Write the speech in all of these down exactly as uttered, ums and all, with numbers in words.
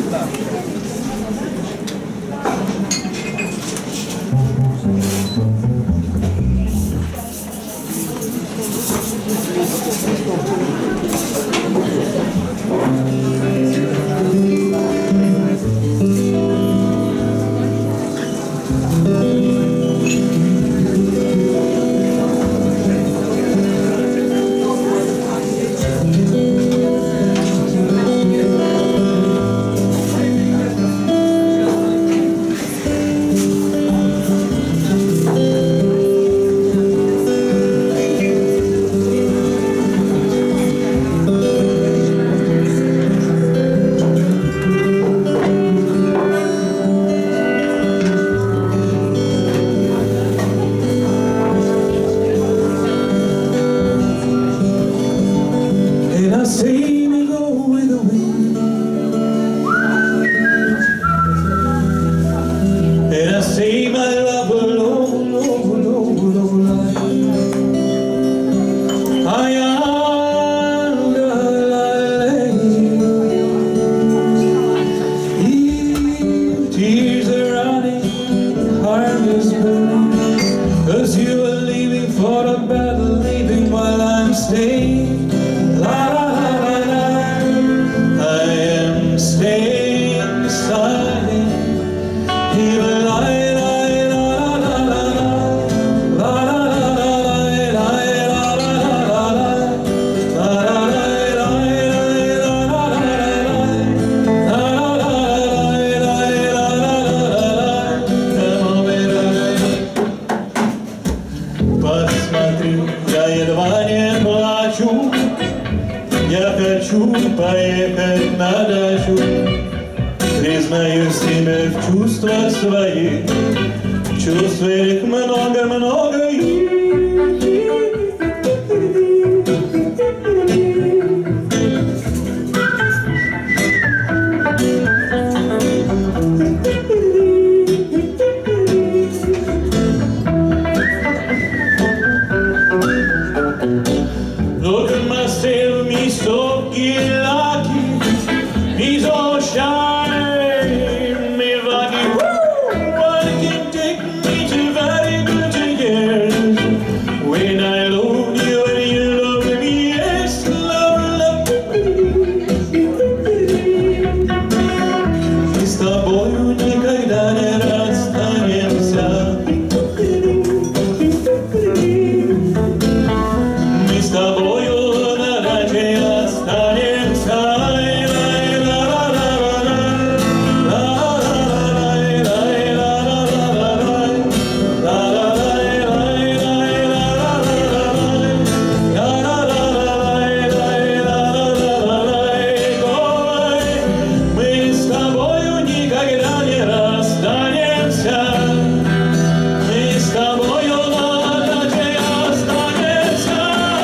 Поехать на дачу, признаюсь тебе в чувствах своих, в чувствах много-много. Look at myself, me so lucky, me so shine, me lucky. What can take me to very good years when I love you and you love me? Yes, love, love. И с тобою никогда не расстанемся. Мы с тобою на даче останемся. Мы с тобою никогда не расстанемся. Мы с тобою на даче останемся.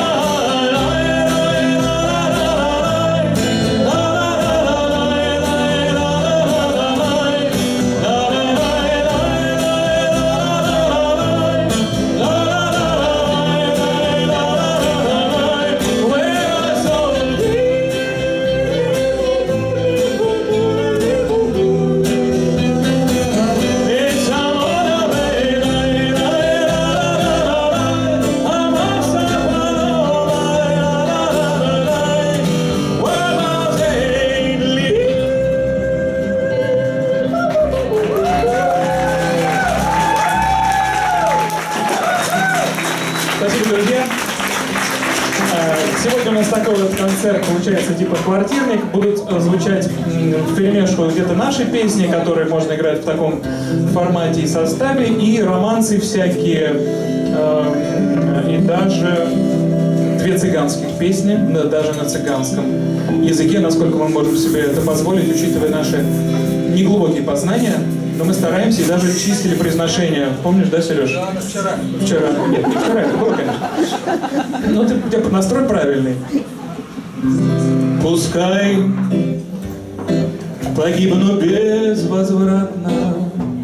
Спасибо, друзья. Сегодня у нас такой вот концерт, получается, типа квартирник. Будут звучать вперемешку где-то наши песни, которые можно играть в таком формате и составе, и романсы всякие, и даже две цыганских песни, даже на цыганском языке, насколько мы можем себе это позволить, учитывая наши неглубокие познания. Но мы стараемся и даже чистили произношение. Помнишь, да, Сереж? Да, вчера. Вчера. Нет, не вчера, это было, конечно. Ну, ты, у тебя настрой правильный. Пускай погибну безвозвратно,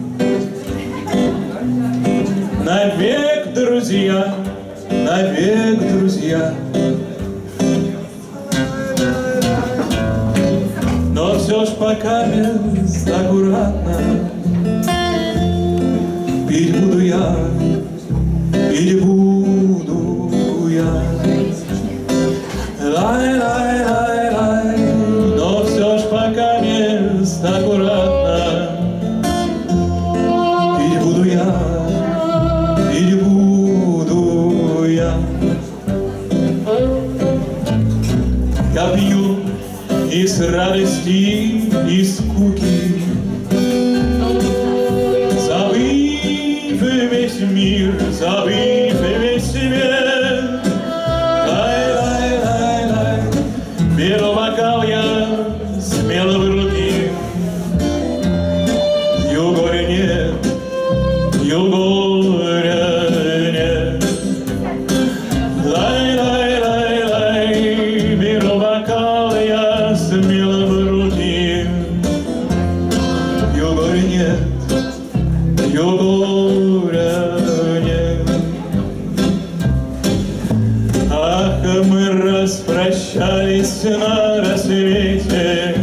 навек, друзья, навек, друзья. Но все ж пока мест аккуратно пить буду я, пить буду я. Лай-лай-лай-лай, но все ж пока мест аккуратно пить буду я, пить буду я. Я пью и с радости, и скуки, забыв весь мир, забыв весь свет. Лай-лай-лай-лай, беру бокал я смело в руки. Пью горя нет, пью горя нет. Лай-лай-лай-лай, беру бокал я смело в руки. Пью горя нет, пью горя нет. Ах, мы распрощались на рассвете,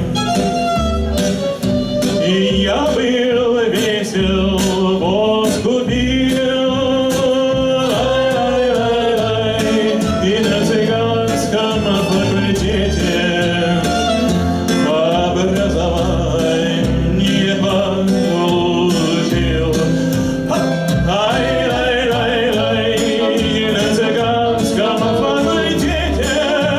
и я был весел, воску пил. Лай-лай-лай-лай, и на цыганском факультете образование получил. Ай-лай-лай-лай, и на цыганском факультете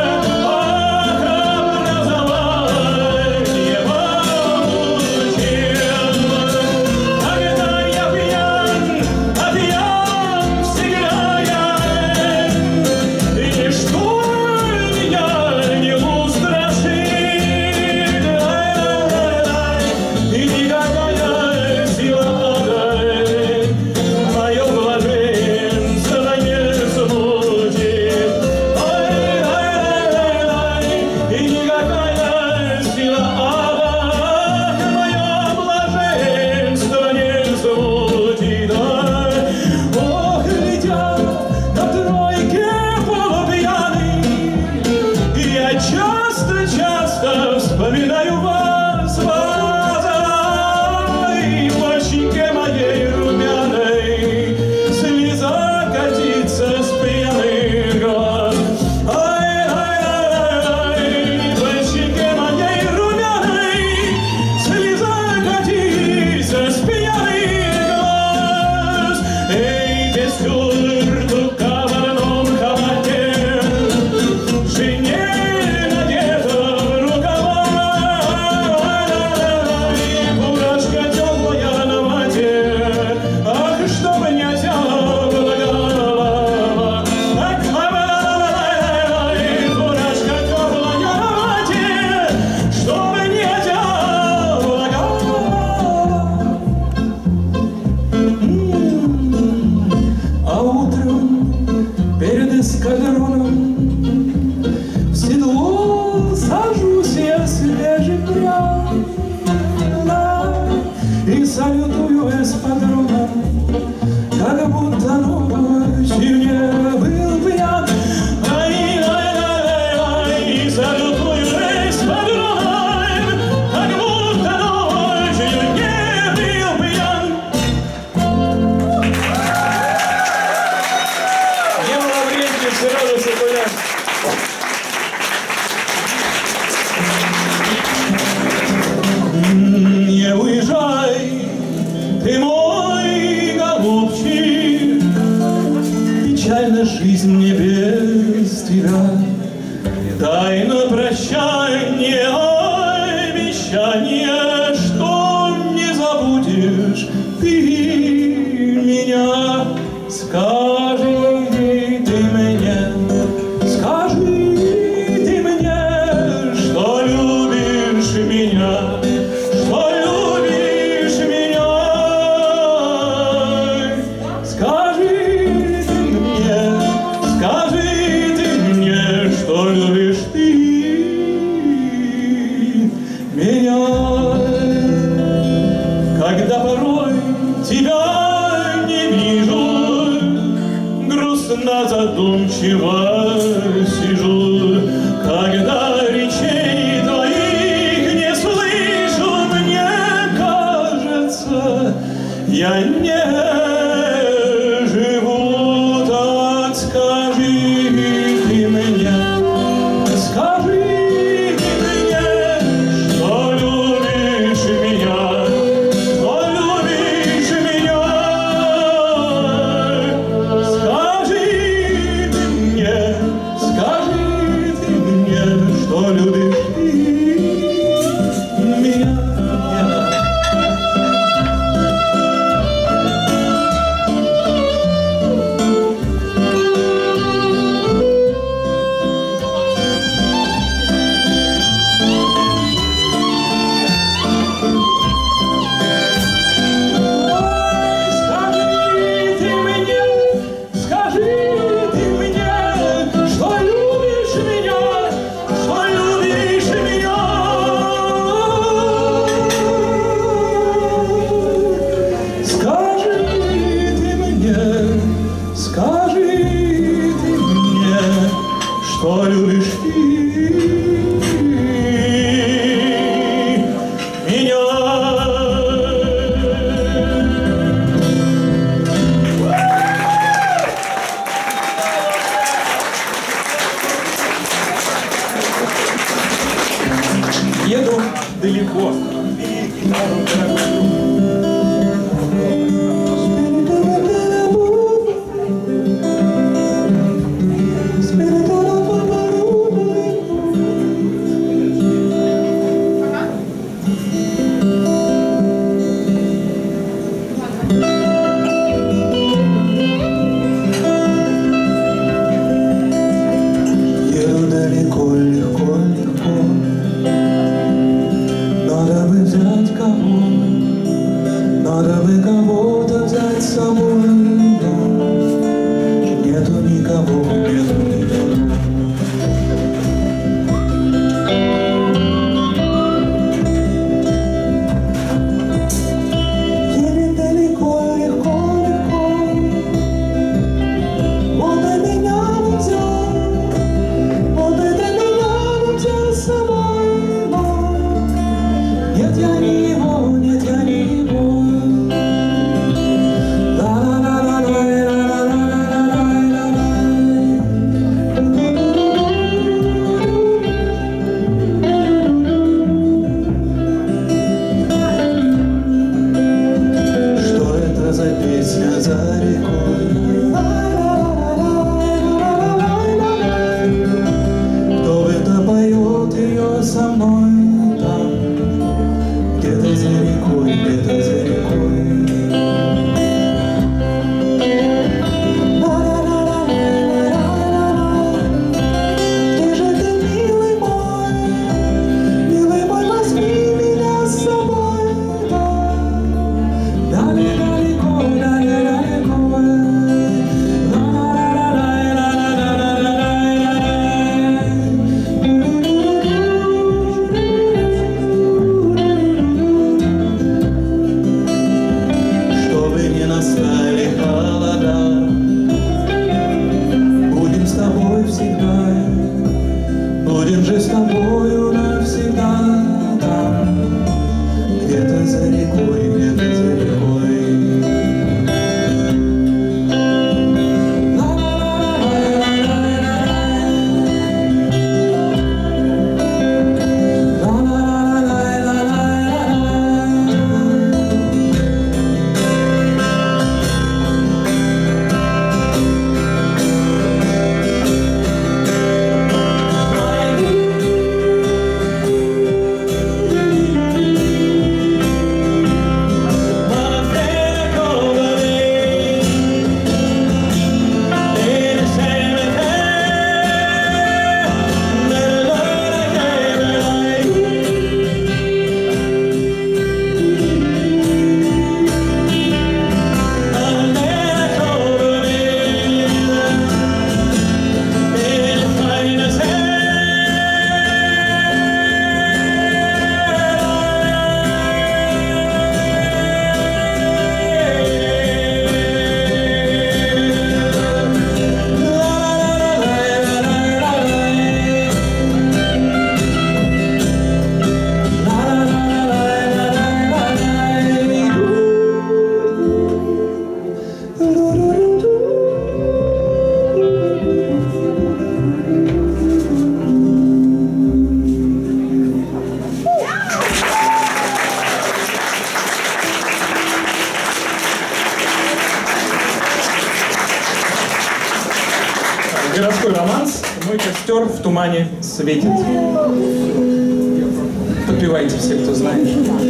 образование получил. Когда я пьян, а пьян всегда я, и ничто меня не устрашит. Лай-лай-лай, и никакая сила ада мое блаженство не смутит. Лай-лай-лай-лай, и никакая сила ада мое блаженство не смутит. Ох, летя на тройке полупьяный, я часто-часто вспоминаю вас, вас, и по щеке моей румяной слеза катится с пьяных глаз. Ай-ай-ай-ай, по щеке моей румяной слеза катится с пьяных глаз. Эй, без сюртука в одном халате, жене надета в рукава, и фуражка теплая на вате, ах, чтобы не тяпала голова. Ах, ай-лай-лай-лай, фуражка теплая на вате, чтобы не тяпала голова. А утром перед эскадроном в седло сажусь я свежепряно и салютую эспадроном, как будто ночью не был пьян. Ай-лай-лай-лай, и салютую эспадроном, как будто ночью не был пьян. Не было времени, все равно все понятно. Не уезжай, ты мой голубчик, печальна жизнь мне без тебя. Дай на прощание обещание, что не забудешь ты меня. Скажи ты мне, скажи ты мне, что любишь меня, что любишь меня. Скажи ты мне, скажи ты мне, что любишь ты меня. Когда порой тебя не вижу, грустно задумчиво сижу. Когда речей твоих не слышу, Я не живу так, скажи ты мне, скажи ты мне, что любишь меня, что любишь меня. Скажи ты мне, скажи ты мне, что любишь меня. Что любишь ты меня? Еду далеко. Легко, легко, легко. Надо бы взять кого, надо бы кого-то взять с собой, но нету никого, нету никого. Едет далеко, легко, легко. Вот и меня взял, вот это меня взял с собой, но нет, я не его, нет, я не его. костер в тумане светит. Подпевайте все, кто знает.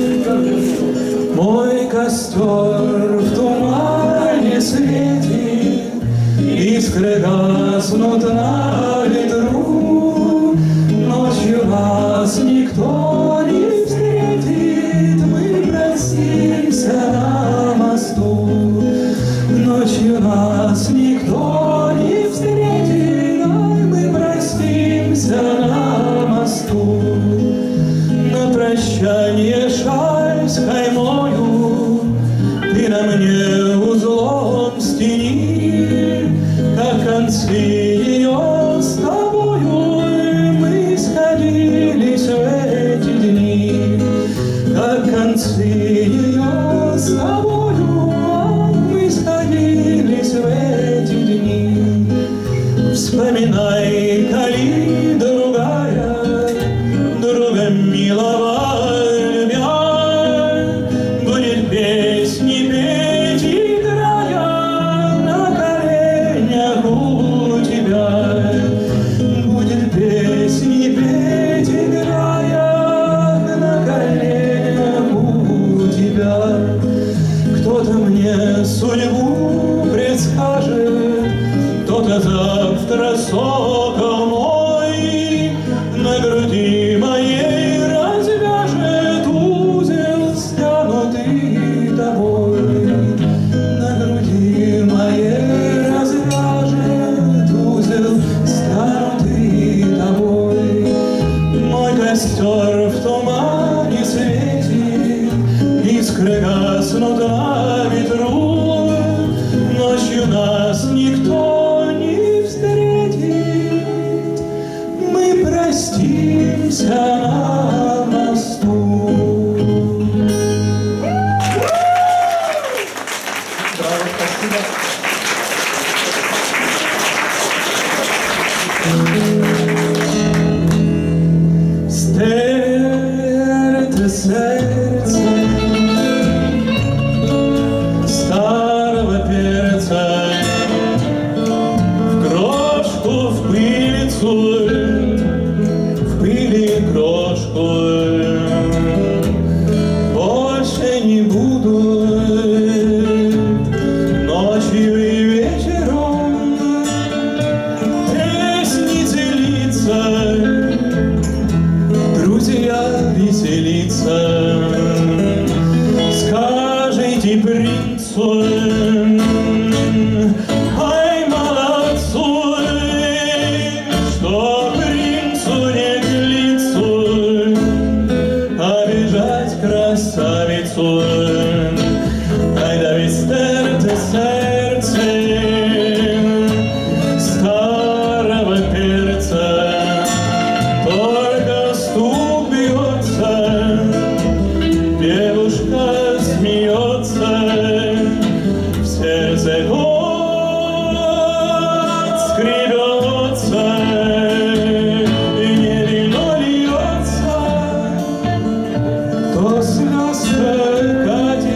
Мой костер в тумане светит, искры гаснут на ветру. Ночью нас никто не встретит, мы простимся на мосту. Ночью нас никто не встретит, мы простимся на мосту. На прощание шаль с каймою ты на мне узлом стяни, как концы ее с тобою мы сходились в эти дни, как концы ее с тобою мы сходились в эти дни. Вспоминай, коли другая друга милого любя будет песни петь, играя на коленях у тебя. Будет песни петь, играя на коленях у тебя. Кто-то мне судьбу предскажет, кто-то завтра сокол мой на груди моей развяжет узел, стянутый тобой. На груди моей развяжет узел, стянутый тобой. Мой костер в тумане светит, искры гаснут на ветру. Ночью нас никто не встретит, мы простимся на мосту. Браво, спасибо. Стерто сердце старого перца, в крошку, в пыльцу, в пыли крошку. Больше не буду ночью и вечером песни делиться, друзья веселиться. Скажите принцу, ай, молодцу, что принцу не к лицу обижать красавицу. Ай, да ведь стерто сердце старого перца, только стук бьется, девушка смеется, в сердце год скребется, и не вино льется, то слезка катится.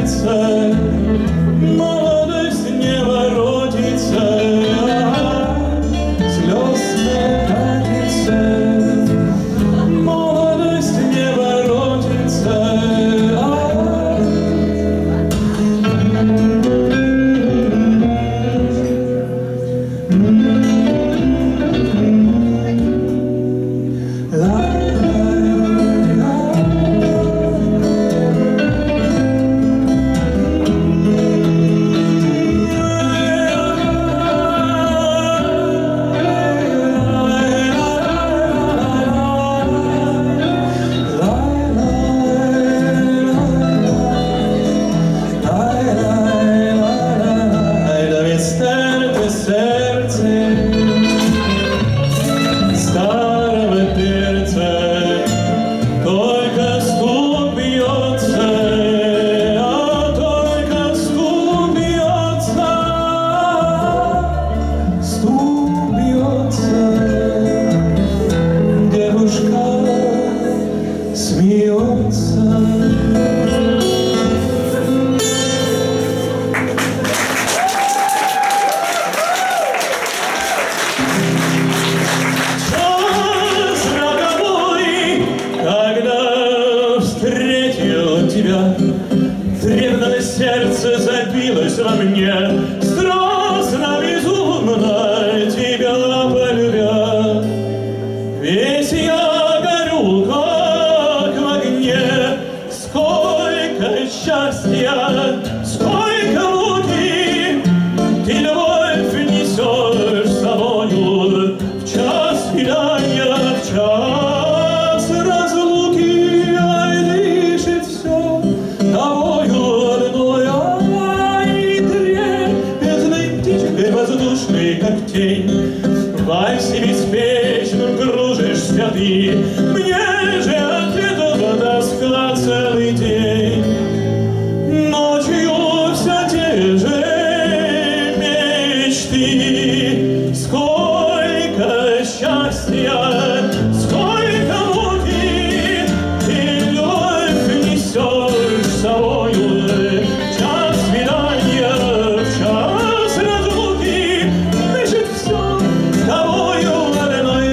сердце забилось во мне, страстно, безумно тебя полюбя. Весь я горю, как в огне, сколько счастья, сколько муки ты, любовь, несешь с собою в час свидания, в час разлуки. Ай, дышит все тобою одной, ай, трепетной птичкой воздушной, как тень. В вальсе беспечном кружишься ты, мне же от этого тоска целый день. Ночью все те же мечты, сколько счастья, сколько муки ты, любовь, несешь с собою в час свидания, в час разлуки. Дышит все тобою одной.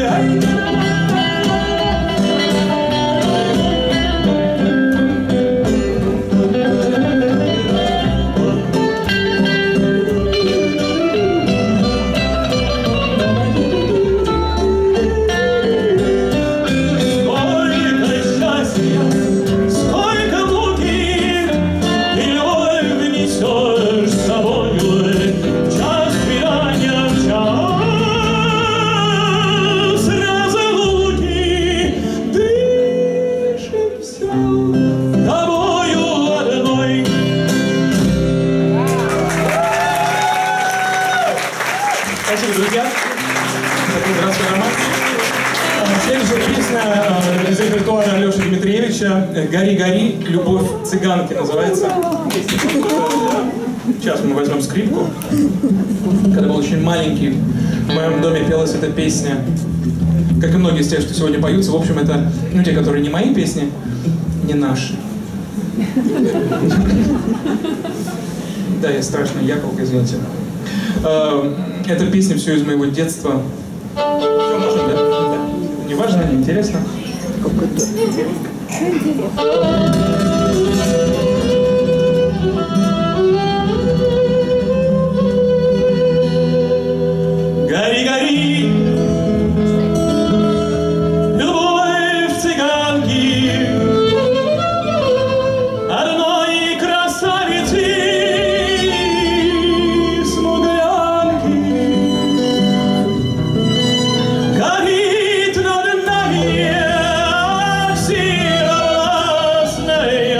Спасибо, друзья. Такой городской романс. Следующая песня из репертуара Алеши Дмитриевича «Гори, гори, любовь цыганки» называется. Сейчас мы возьмем скрипку. Когда был очень маленький, в моем доме пелась эта песня. Как и многие из тех, что сегодня поются. В общем, это ну, те, которые не мои песни, не наши. Да, я страшная яколка, извините. Эта песня все из моего детства. Все, можем, да? Да. Не важно, не интересно. Гори, гори, любовь цыганки, одной красавицы. Горит над нами сила властной.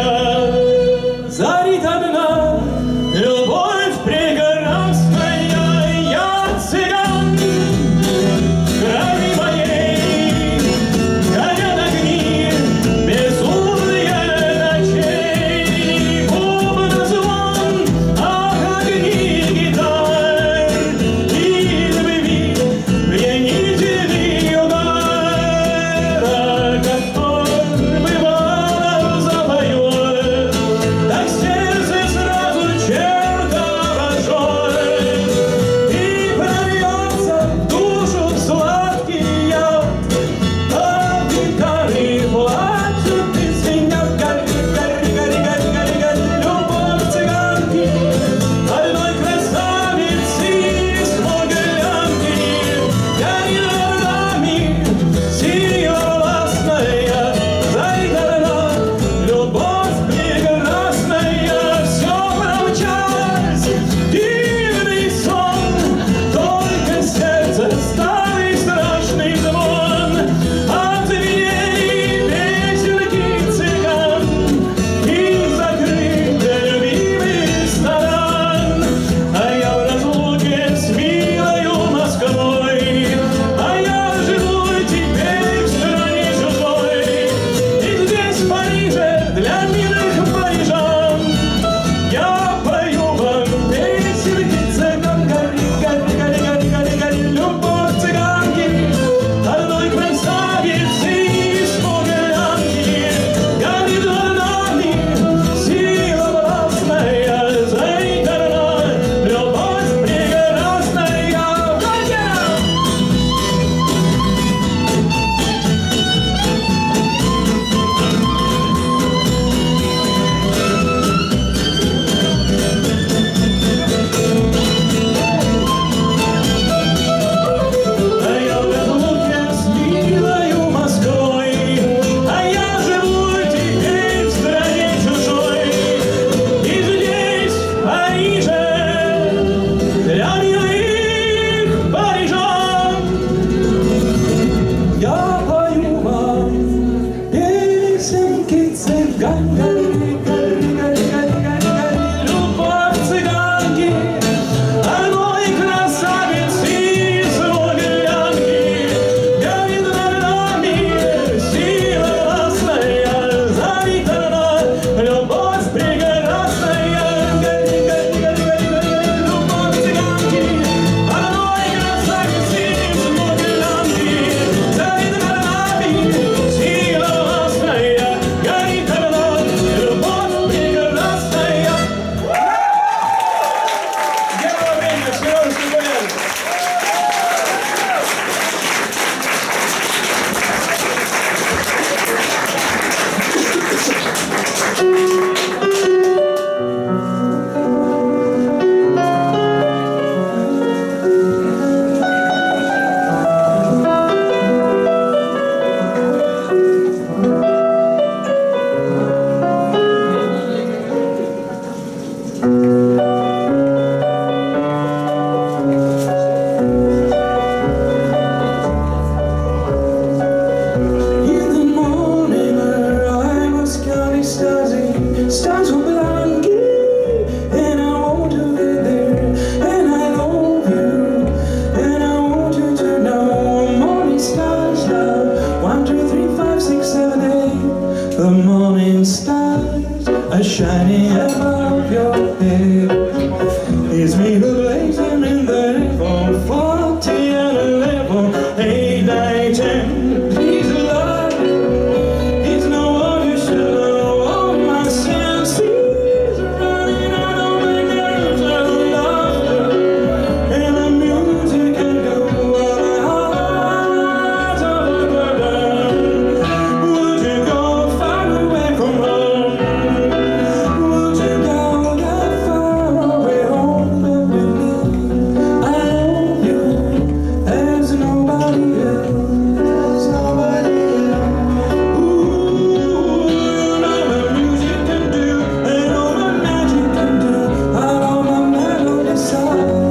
shining above your head. It's me who lays them in the level, forty and eleven, eight, nine, ten. Please love, it's no one you should know. All my senses running out of my nerves and laughter, and the music can do what my heart of a burden. Would you go far away from home? Would you go that far away home with me? I love you as nobody else, nobody else. Ooh, you know what music can do, and all my magic can do, and all my melody sound.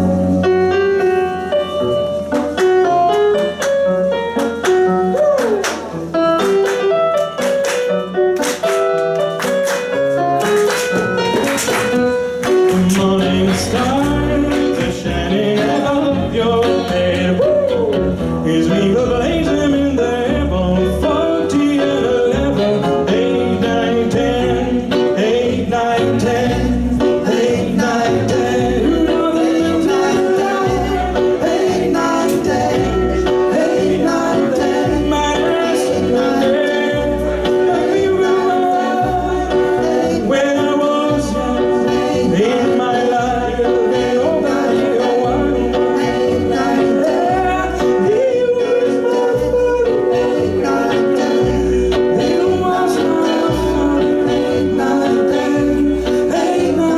Morning stars are shining above your head. It's me who lays them in the heaven. Forty and eleven, eight, nine, ten, eight, nine, ten, eight, nine, ten. You know the eight, nine, ten, eight, nine, ten, eight, nine, ten. My rest, my day, when I was young, in my life, nobody wanted eight, nine, ten. He was my father, eight, nine, ten. He was my father, eight, nine, ten, eight, nine,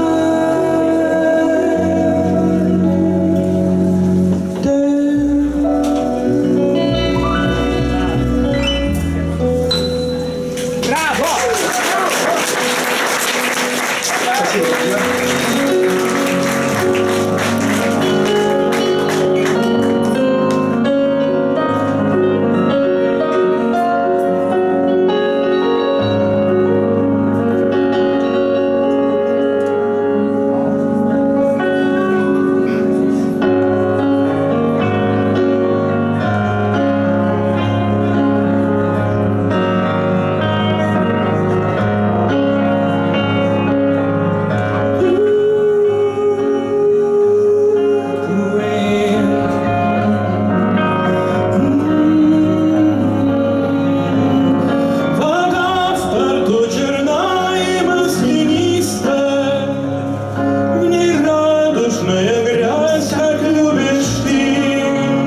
вода в порту черна и маслянистая, в ней радужная грязь, как любишь ты.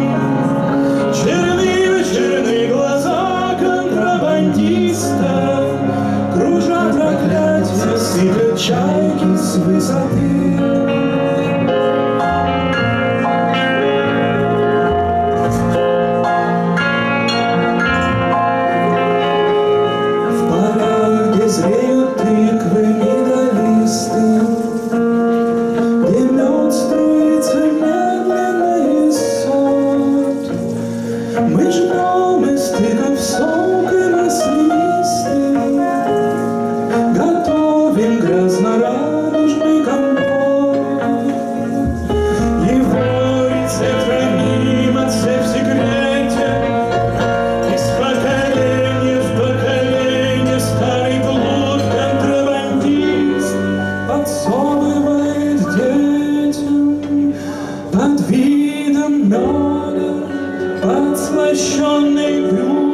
Черны черны глаза контрабандиста, кружа проклятия, сыпят чайки с высоты. В полях, где зреют тыквы медалисты, где мед струится медленно из сот, мы жмем из тыкв сок и маслянистый, готовим грязно-радужный компот. Его рецепт храним от всех в секрете, из поколения в поколение старый плут контрабандист подсовывает детям под видом меда подслащенный блюд.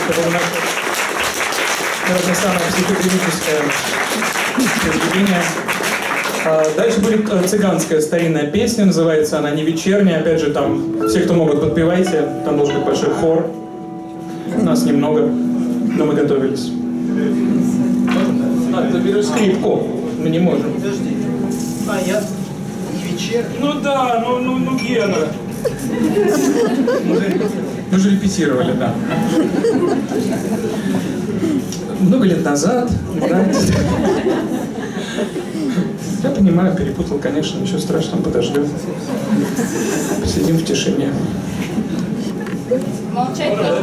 Это было наше, наверное, самое психоделическое произведение. А дальше будет цыганская старинная песня, называется она «Не вечерняя». Опять же, там все, кто могут, подпевайте, там должен быть большой хор. Нас немного, но мы готовились. А, ты берешь скрипку. Мы не можем. Подожди. А, я не вечерний. Ну да, ну, ну, ну Гена. Мы же репетировали, да. Много лет назад, да. Я понимаю, перепутал, конечно, ничего страшного, подождем. Посидим в тишине. Молчать тоже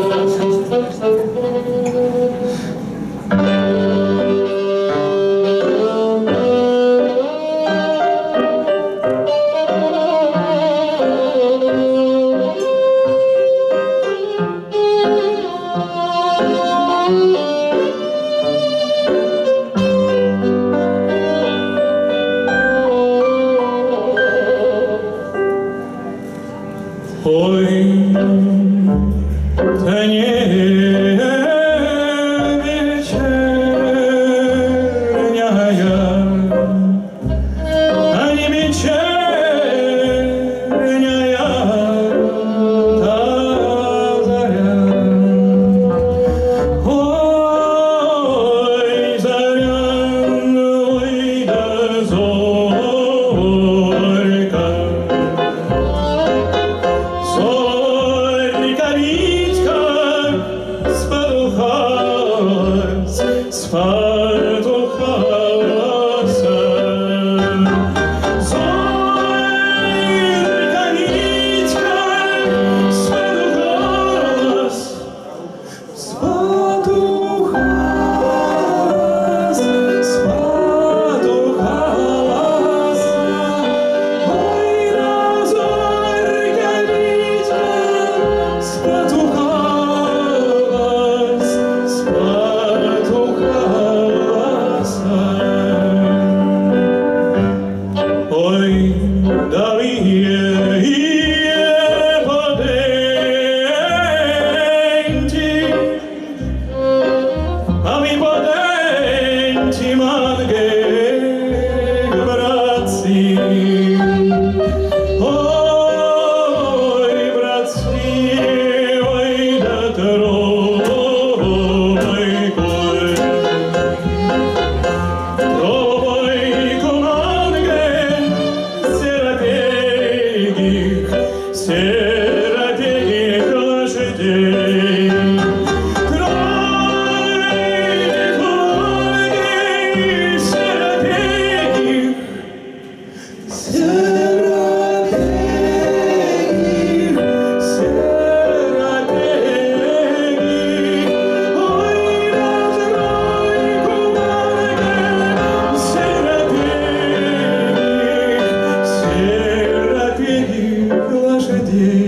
Ой, да не вечерняя, а не вечерняя та заря. Ой, заря, ой, да зорька. Зорька Витька спотухалась, спотухалась. Зорька Витька спотухалась, спотухалась, спотухалась. Ой, да зорька Витька спотухалась, спотухалась. Ой, да вы поденьте, а вы поденьте, манге, братцы. Ой, братцы, ой, да тройкой, тройку манге, серопегих, серопегих лошадей. Тройку манге, серопегих, серопегих, серопегих. Ой, да тройку манге, серопегих, серопегих лошадей.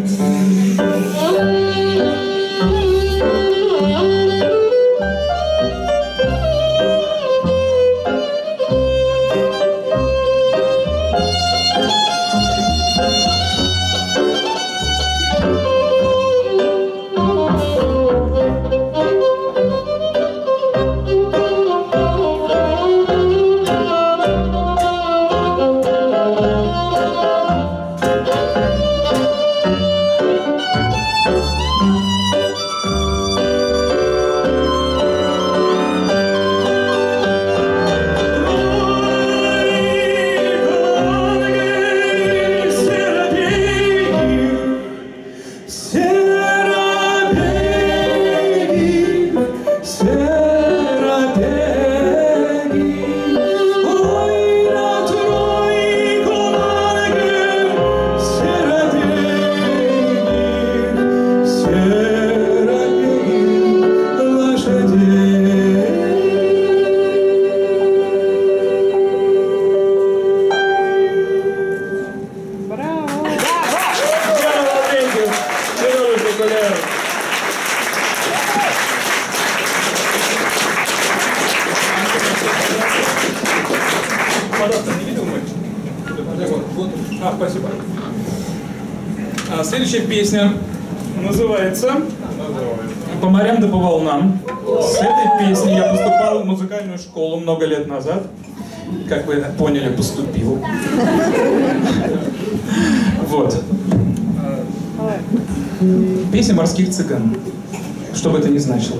А, спасибо. А, следующая песня называется по морям да по волнам. С этой песней я поступал в музыкальную школу много лет назад. Как вы поняли, поступил. Вот. Песня морских цыган. Что бы это ни значило.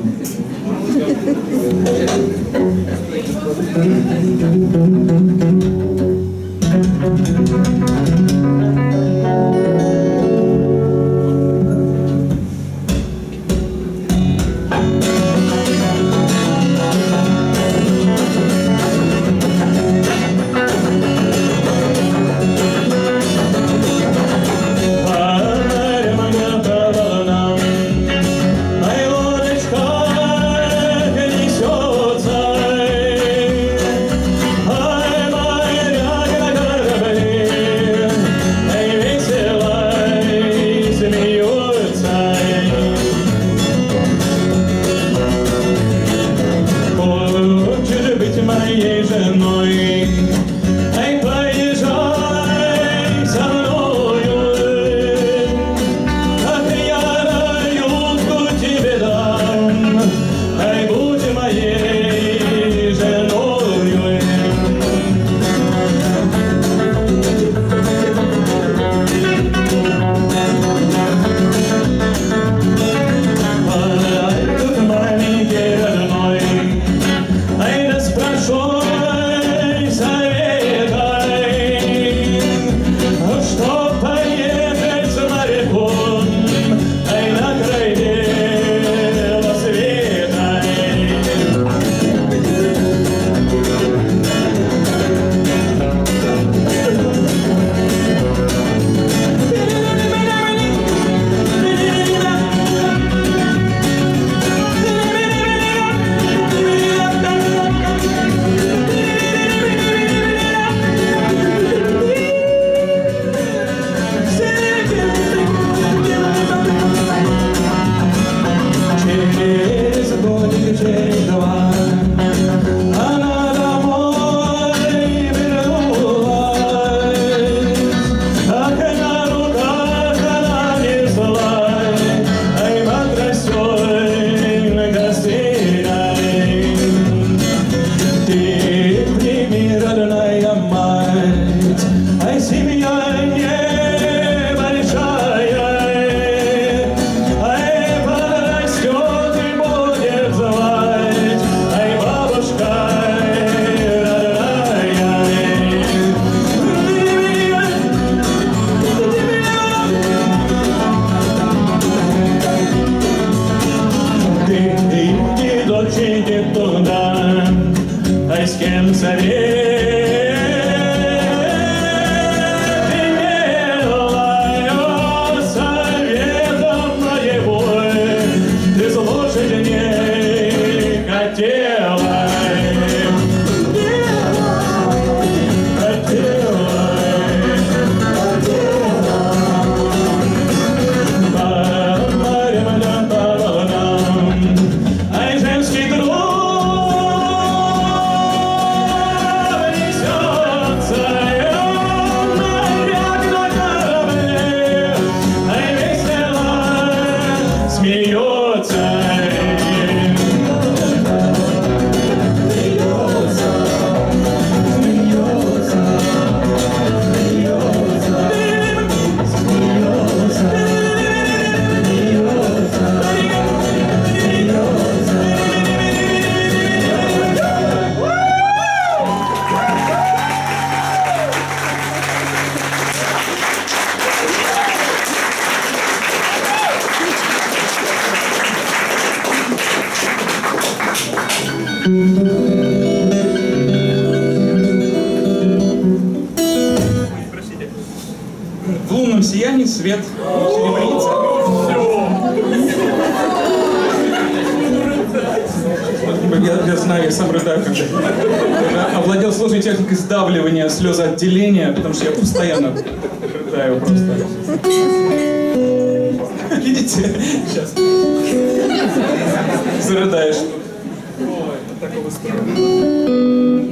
В лунном сиянии свет серебрится. Я, я знаю, я сам рыдаю, когда я овладел сложной техникой сдавливания слезоотделения, потому что я постоянно рыдаю просто. Видите? Сейчас. Зарыдаешь. Ой, такого странного.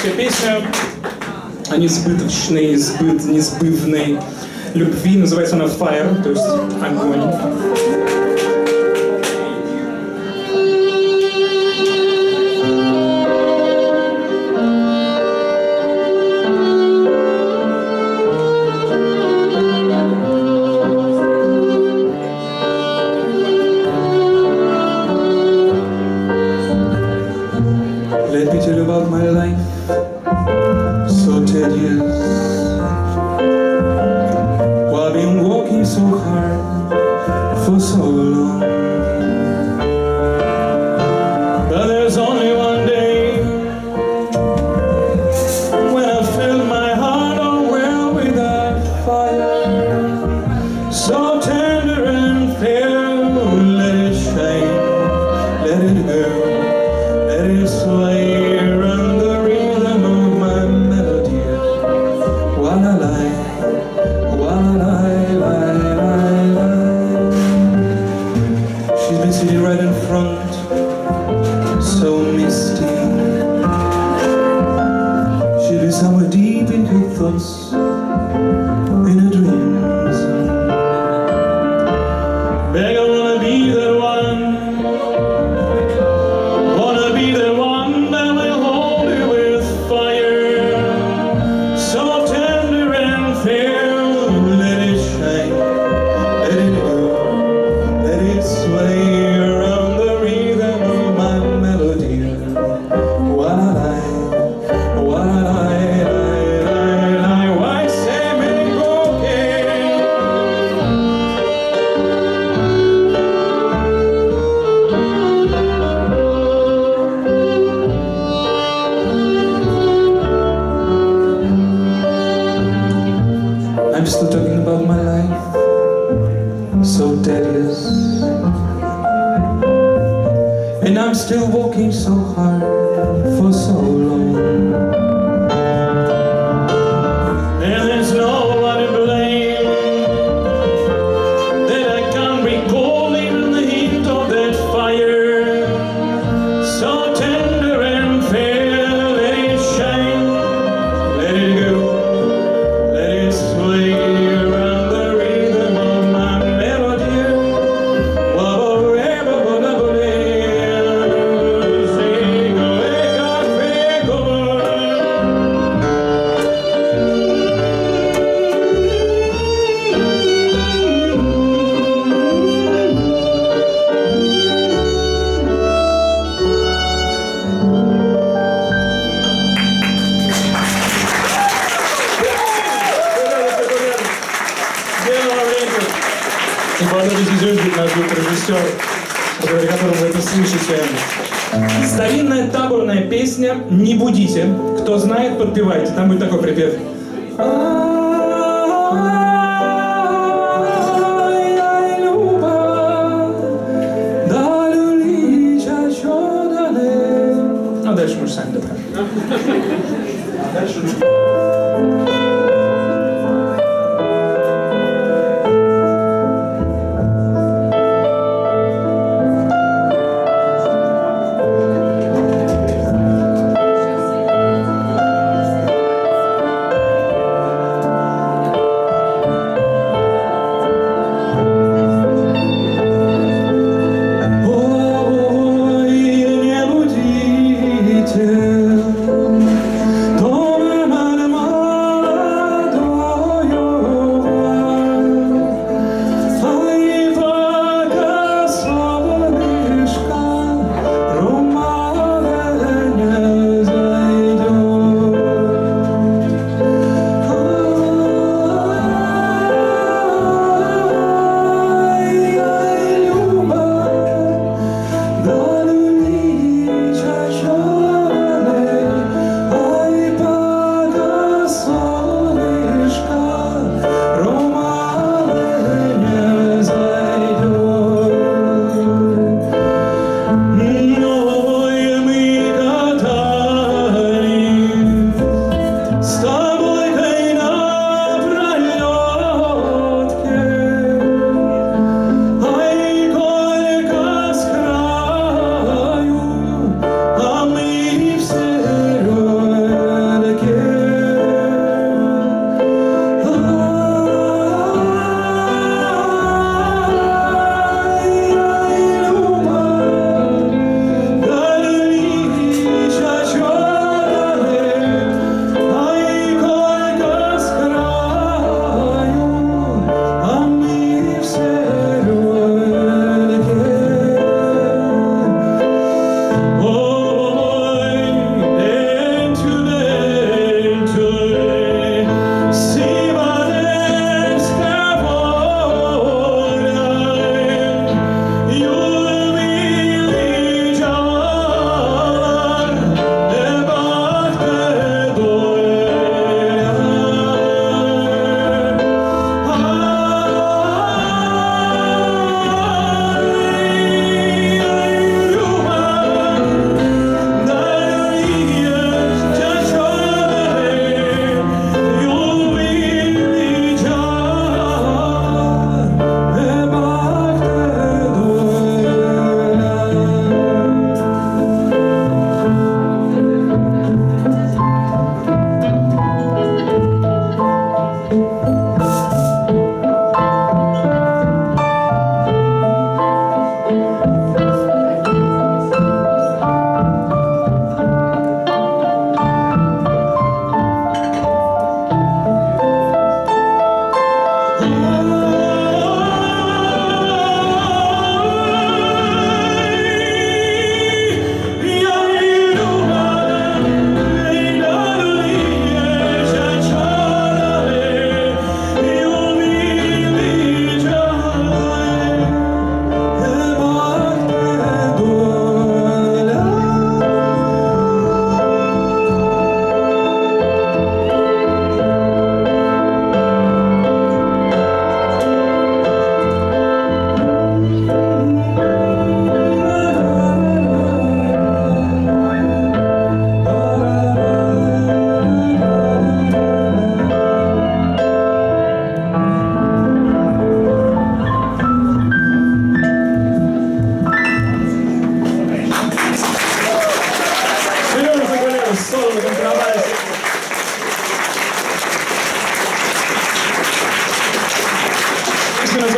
романтическая песня о несбыточной, сбыт, несбывной любви. Называется она Fire, то есть огонь. Let me tell you about my life, so tedious. Well, I've been working so hard for so long, but there's only one day when I filled my heart oh well with that fire, so tender and fair. Let it shine, let it go, let it sway around the rhythm of my melody. While I lie, while I lie, lie, lie. She's been sitting right in front, so misty. She's been somewhere deep in her thoughts, in her dreams. Beg, I wanna be the one, wanna be the one that will hold you with fire, so tender and fair. Let it shine, let it go, let it sway around the rhythm of my melody. While I lie, while I lie, lie, lie, lie. Why say me okay? I'm still talking about my life, so tedious, and I'm still working so hard for so long, and there's no one to blame that I can't recall even the hint of that fire, so tender and fair. Let it shine, let it go, let it sway around the rhythm of my melody. Whatever, whatever, sing away, café, И Базар Зизюнчик, наш звукорежиссер, благодаря которому вы это слышите. Старинная таборная песня «Не будите». Кто знает, подпевайте. Там будет такой припев. А дальше мы же сами добавим. А дальше... Ой, не будите, то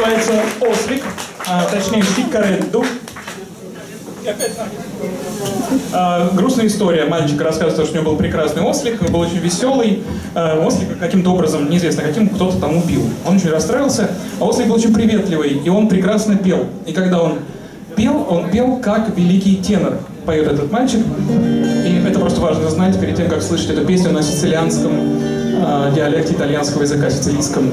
называется «Ослик», а, точнее «Шикаредду». А, грустная история. Мальчик рассказывает, что у него был прекрасный ослик, он был очень веселый. А, ослика каким-то образом, неизвестно каким, кто-то там убил. Он очень расстроился, а ослик был очень приветливый, и он прекрасно пел. И когда он пел, он пел как великий тенор. Поет этот мальчик. И это просто важно знать перед тем, как слышать эту песню на сицилианском э, диалекте итальянского языка, сицилийском.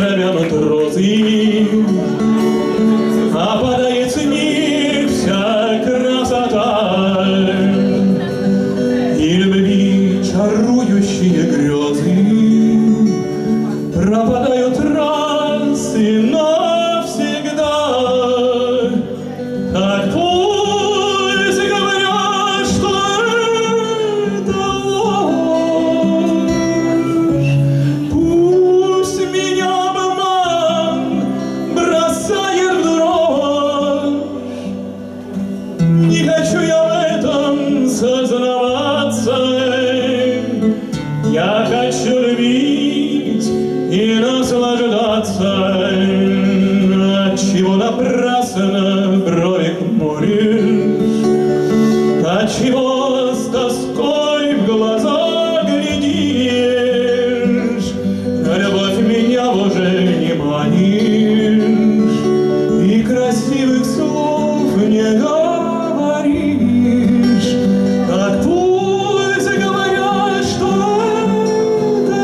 травянут розы, опадает с них вся красота, и любви чарующие грезы пропадают раз и навсегда. Так пусть говорят, что это ложь, пусть меня обман бросает в дрожь. Не хочу я в этом сознаваться, я хочу любить и наслаждаться. Отчего напрасно брови хмуришь, отчего с тоской в глаза глядишь, любовь меня уже не манишь, и красивых слов не говоришь. Так пусть говорят, что это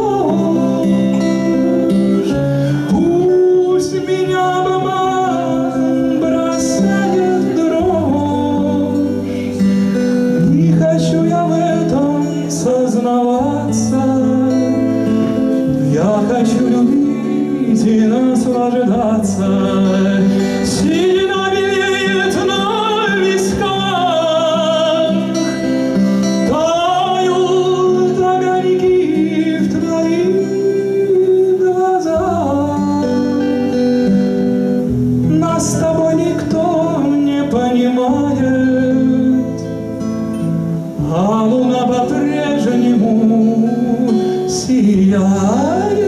ложь, пусть меня обман бросает в дрожь. Не хочу я в этом сознаваться, я хочу любить и наслаждаться. Сильно белеет на висках, тают огоньки в твоих глазах. Нас с тобой никто не понимает, а луна по-прежнему сияет.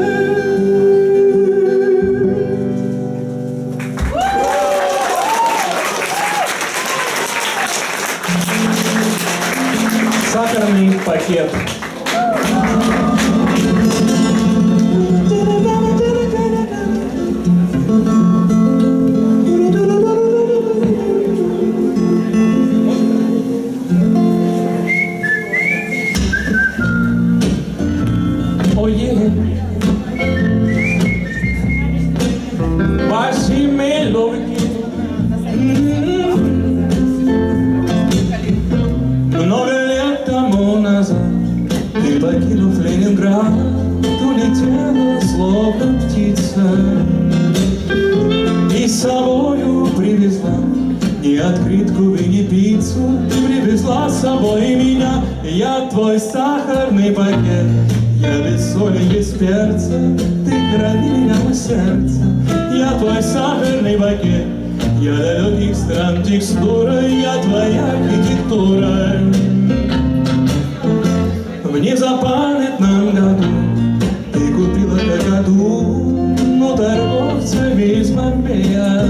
Сахарный пакет. Oye, Васимеловки. Много лет тому назад ты, покинув Ленинград, улетела, словно птица, и с собою привезла не открытку и не пиццу, привезла с собой меня. Я твой сахарный пакет, я без соли, без перца, ты храни меня у сердца. Я твой сахарный пакет, я далеких стран текстура, я твоя архитектура. В незапамятном году ты купила какаду у торговца из Бомбея.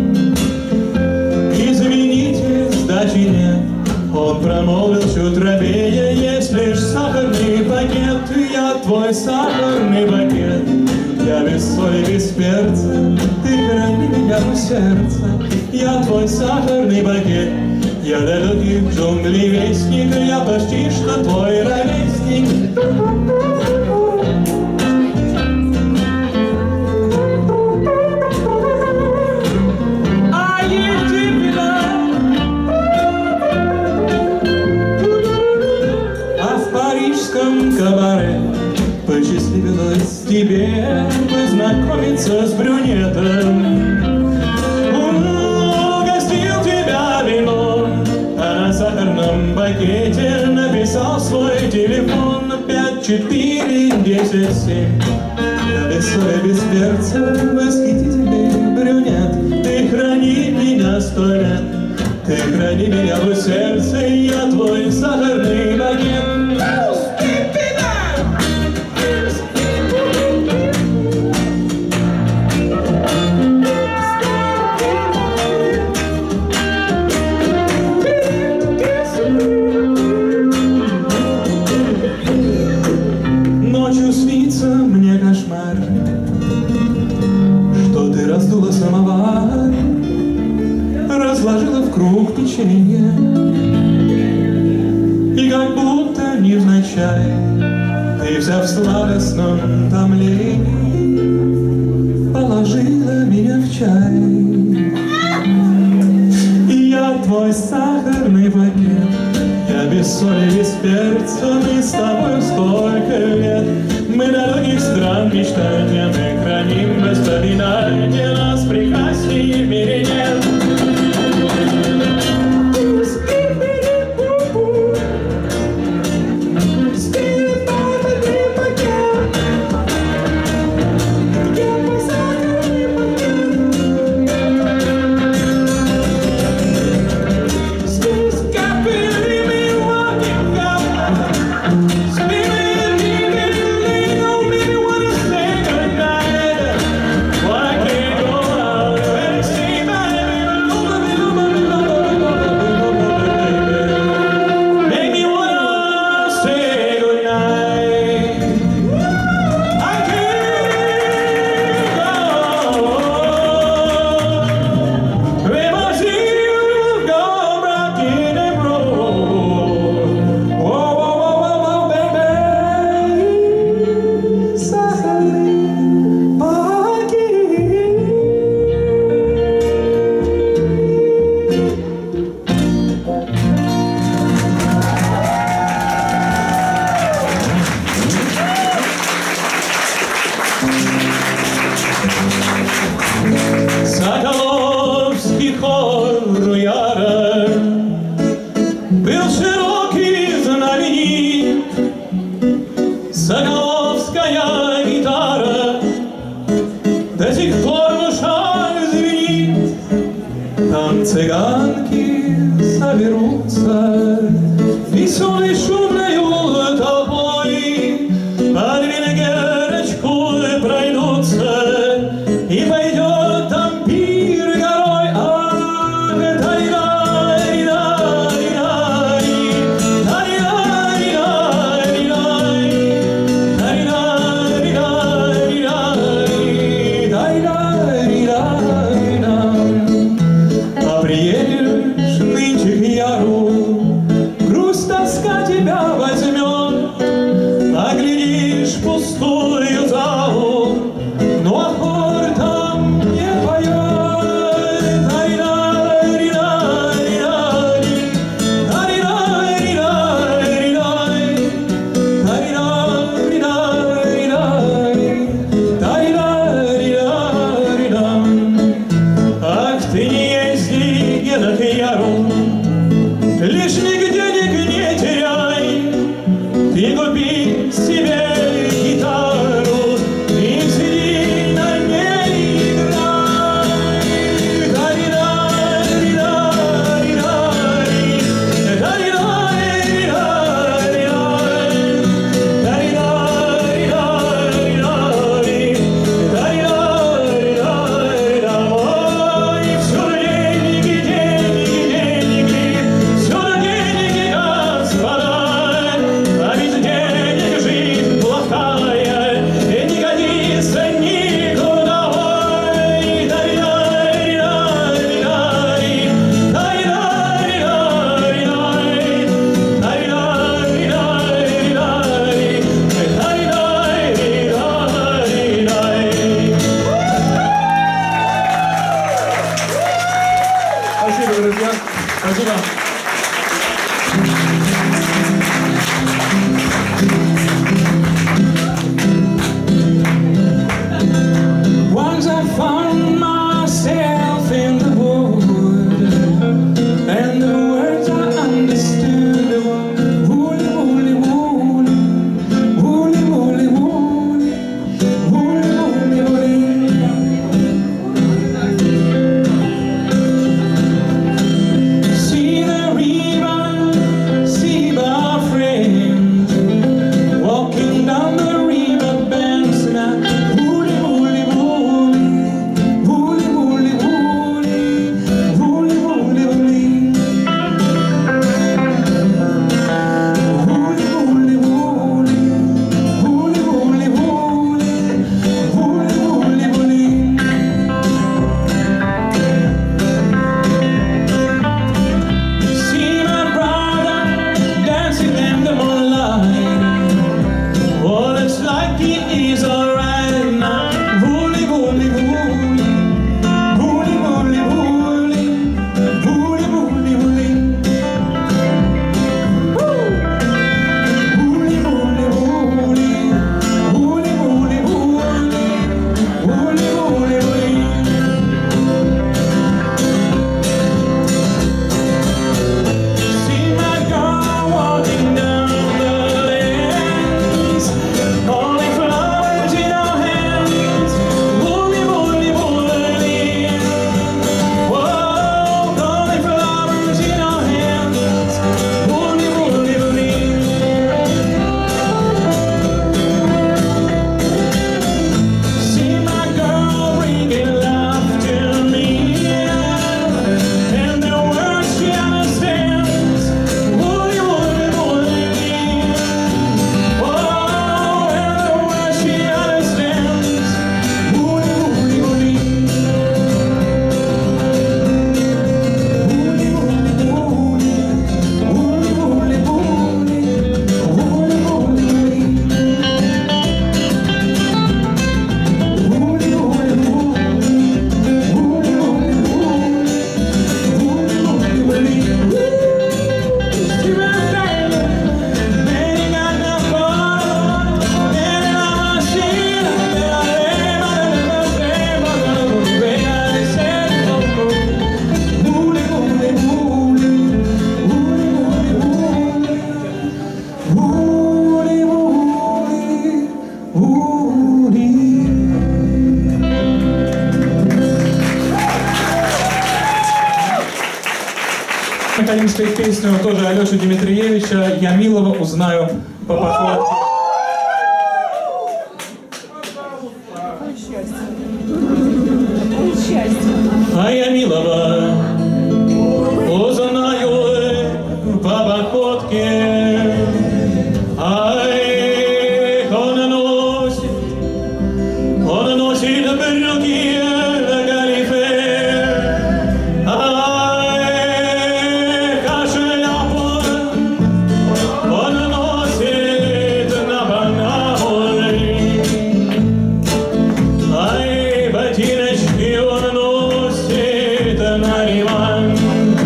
Извините, сдачи нет, он промолвил чуть робея. Есть лишь сахарный пакет, я твой сахарный пакет, я без соли, без перца, ты храни меня у сердца. Я твой сахарный пакет, я далеких джунглей вестник, я почти что твой ровесник. А Египта, а в парижском кабаре посчастливилось тебе познакомиться с брюнетом. Угостил тебя вином, а на сахарном пакете написал свой телефон. Пять, четыре, десять, семь. Я без соли, без перца, восхитительный брюнет. Ты храни меня сто лет, ты храни меня в сердце, я твой сахарный пакет. Ночью снится мне кошмар, что ты раздула самовар, разложила в круг печенье, и как невзначай, ты вся в сладостном томлении. уложила меня в чай. И я твой сахарный пакет, я без соли, без перца, мы с тобой столько лет. Мы дорогих стран мечтания, мы храним воспоминания, нас прекраснее в мире нет. Соколовский хор Руяра был широкий, знаменит. Соколовская гитара до сих пор в ушах звенит. Там цыганки соберутся веселой шумною толпой, под виноградочку пройдутся, и пойдет там пир горой. Ах, тай-дай-дай-дай-дай, тай-дай-дай-дай-дай, тай-дай-дай-дай-дай-дай-дай-дай. А приедешь нынче к яру, грусть, тоска тебя возьмет, оглядишь пустую залу, но хор там не поет. Тай-дай-дай-дай-дай, тай-дай-дай-дай-дай, тай-дай-дай-дай-дай. Ах, ты не езди, Гена, к яру, лишних денег не теряй, ты купи себе гитару и сиди на ней играй. Дай-дай-дай-дай, дай-дай-дай-дай, дай-дай-дай-дай. Ой, всюду деньги, деньги, деньги, всюду деньги, господа, а без денег жизнь плохая и не годится никуда. Ой, дай-дай-дай-дай, дай-дай-дай-дай, дай-дай-дай-дай, дай-дай-дай-дай. Спасибо, друзья. Спасибо. Once I found myself in the wood, and the words I understood were woolly, woolly, woolly, woolly, woolly, woolly, woolly, woolly, woolly. See the хотим спеть песню тоже Алеши Дмитриевича «Я милого узнаю по походке». А я милого узнаю по походке, ай, он носит, он носит брюки галифе, ай, а шляпу он носит на банане, ай, ботиночки он носит на ремонт.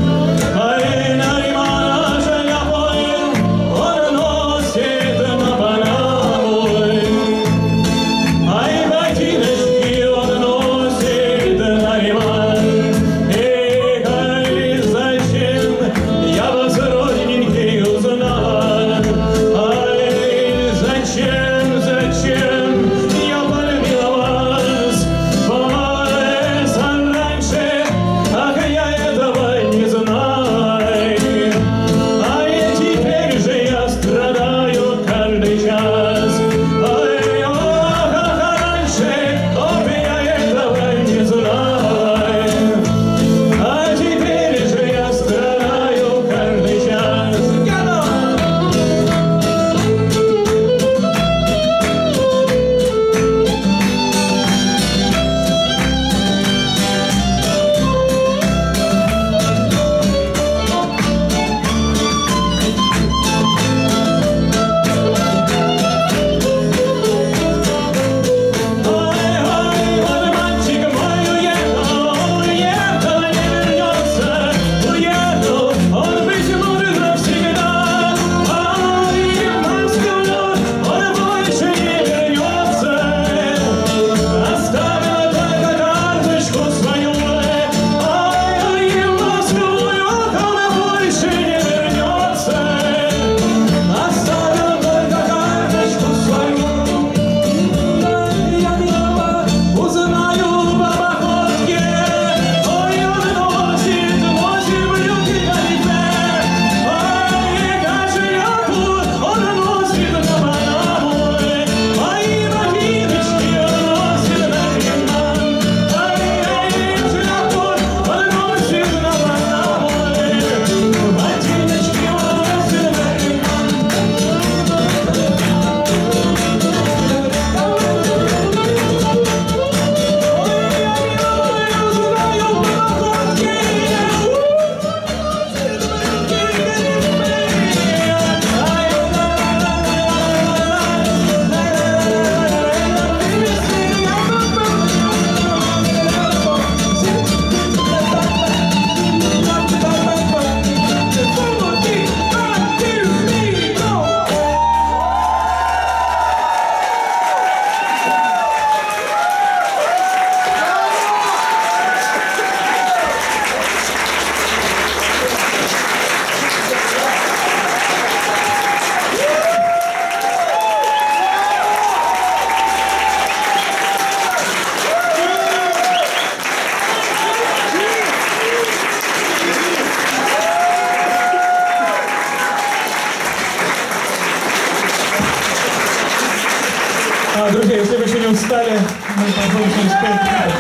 Друзья, если вы еще не устали, мы попробуем спеть.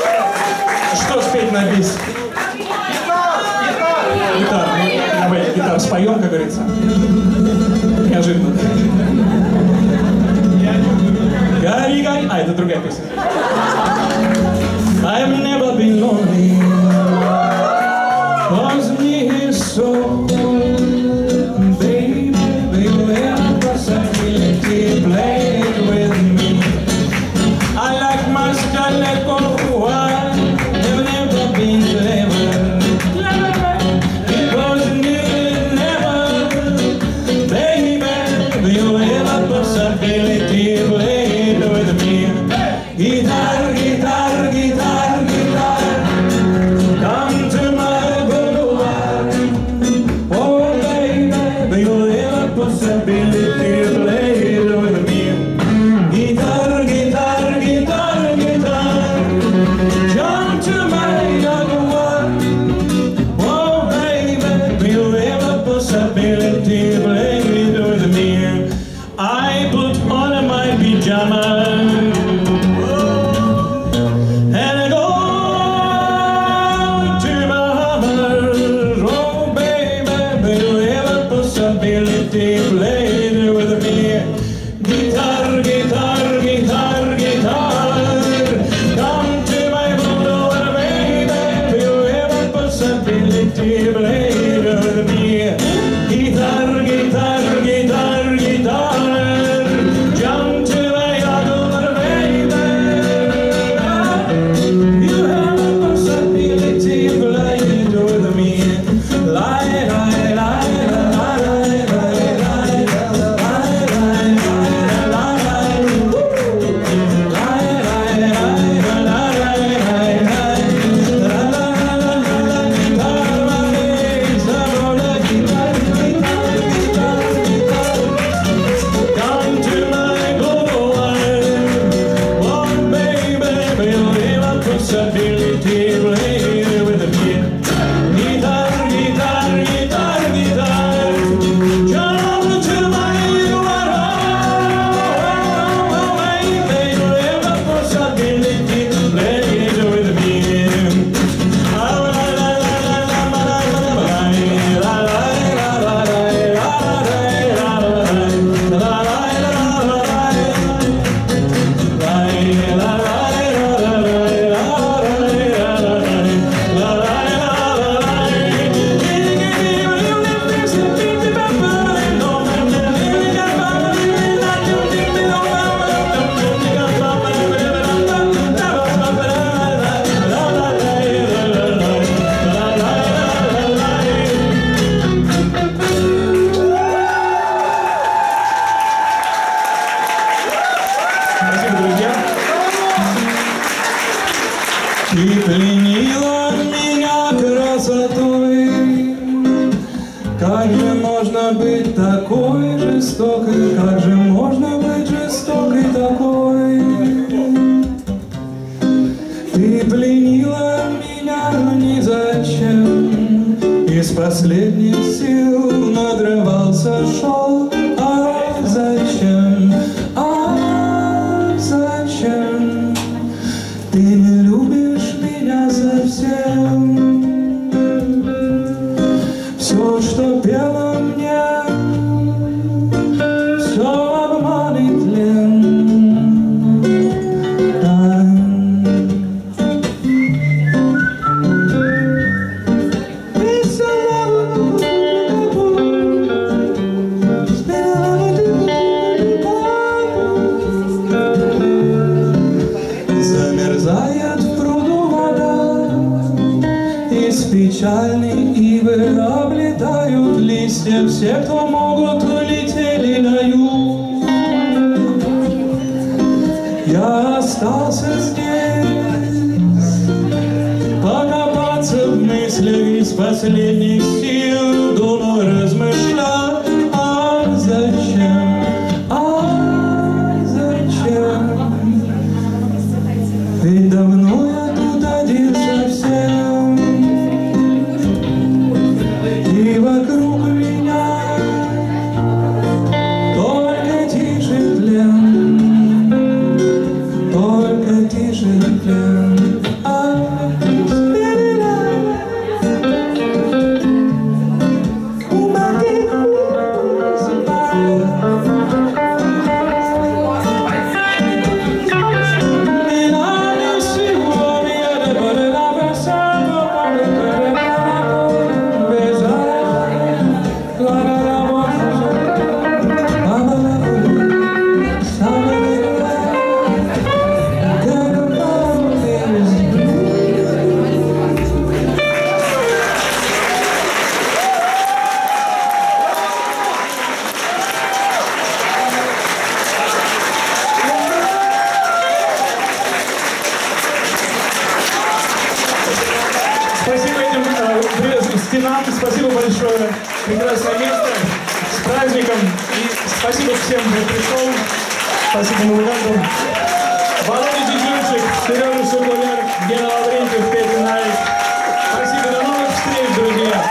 Что спеть на бис? Гитар. Ну, давайте гитар споем, как говорится. Неожиданно. Гори, гори. А, это другая песня. I've never been lonely, 'cause me is so, baby, baby, I'm possibility, play with me. I like my scarlet coat, I've never been clever, because you never, baby, you have a possibility, play with me. Guitar, guitar, guitar, guitar, come to my boudoir. possibility, play with me. Guitar, guitar, guitar, guitar, jump to my adore, baby. You have a possibility, play it with me. Lie, lie, lie, lie, lie, lie, lie, lie, lie, lie, lie, Ты пленила меня красотой. Как же можно быть такой жестокой? Как же можно быть жестокой такой? Ты пленила меня, но ни зачем. Из последних сил надрывался, шел. А зачем? А зачем? Ты не любишь меня совсем. Все, что пела мне, все обман и тлен. Да. Замерзает в пруду вода, из печальной ивы облетают листья. Все, кто могут, улетели на юг. Я остался здесь, покопаться в мыслях из последних сил. Думаю, размышлял, а зачем, а зачем? Ведь давно я тут один совсем. И вокруг меня только тишь и тлен, только тишь и тлен. А спасибо этим э, стенам, спасибо большое, прекрасное место, с праздником, и спасибо всем, кто пришел, спасибо музыкантам, Володя Чечильчик, Сережа Шугуляр, Гена Лаврентьев, Петя Найк. Спасибо, до новых встреч, друзья!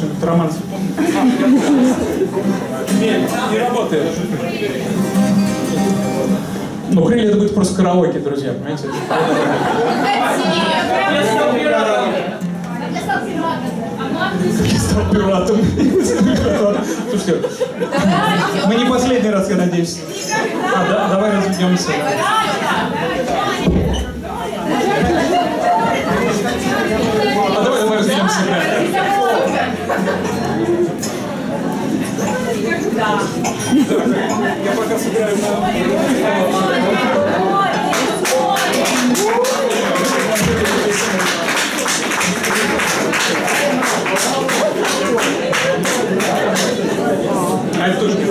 что-нибудь романс. Нет, не работает. Ну, крылья это будет просто караоке, друзья, понимаете? Я стал пиратом. Слушайте, мы не последний раз, я надеюсь. А, да, давай разведемся. А давай, давай разведемся. Я пока сыграю на... А это тоже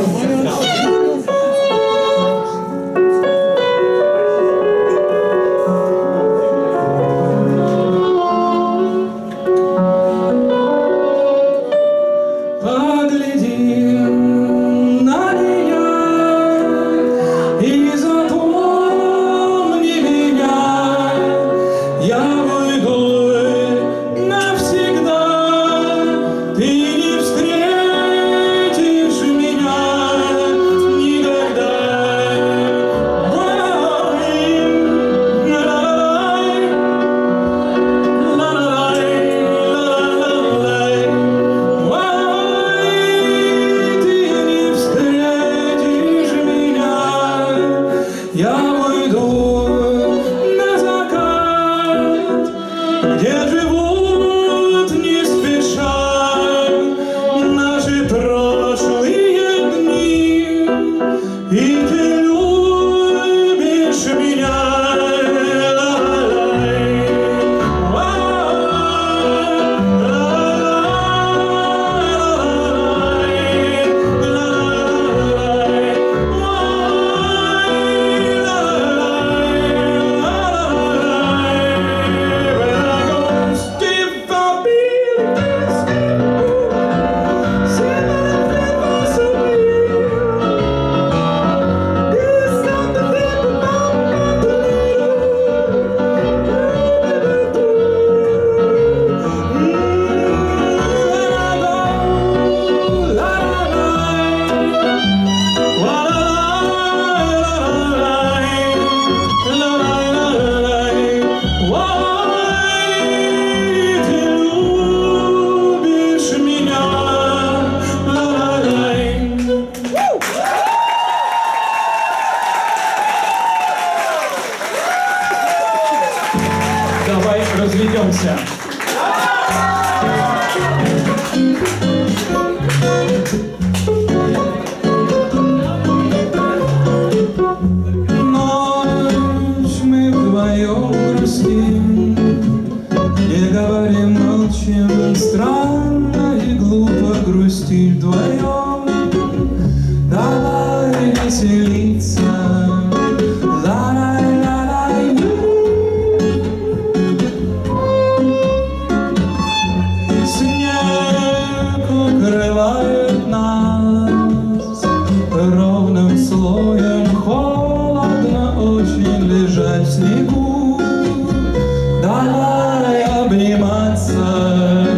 разведемся. Ночь мы вдвоем грустим, не говорим, молчим, странно и глупо грустить вдвоем. Давай веселиться. Укрывает нас ровным слоем, холодно очень лежать в снегу. Давай обниматься.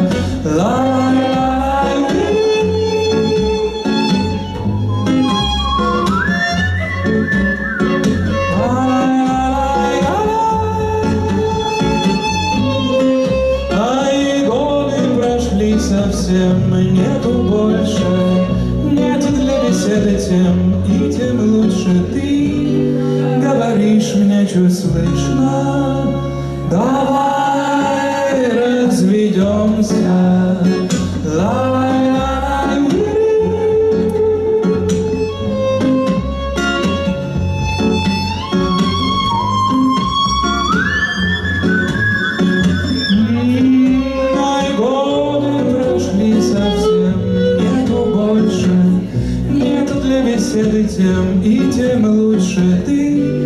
Совсем нету больше, нету для беседы тем, и тем лучше ты говоришь мне чуть слышно. Давай разведемся. Тем и тем лучше ты